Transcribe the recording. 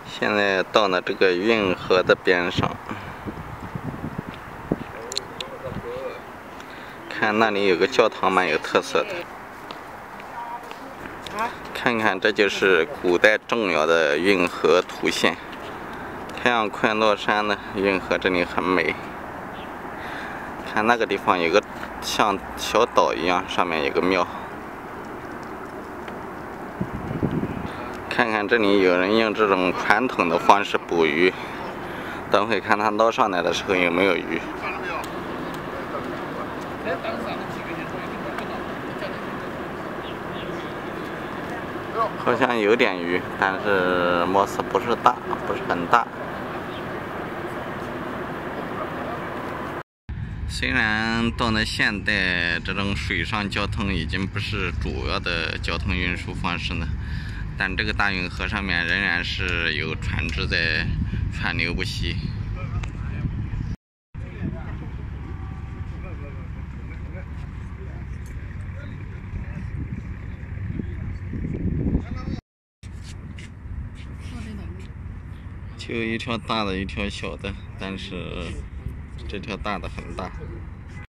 现在到了这个运河的边上，看那里有个教堂，蛮有特色的。看看，这就是古代重要的运河图线。太阳快落山了，运河这里很美。看那个地方有个像小岛一样，上面有个庙。看看这里有人用这种传统的方式捕鱼，等会看他捞上来的时候有没有鱼。好像有点鱼，但是貌似不是很大。虽然到了现代，这种水上交通已经不是主要的交通运输方式了，但这个大运河上面仍然是有船只在川流不息。就一条大的，一条小的，但是这条大的很大。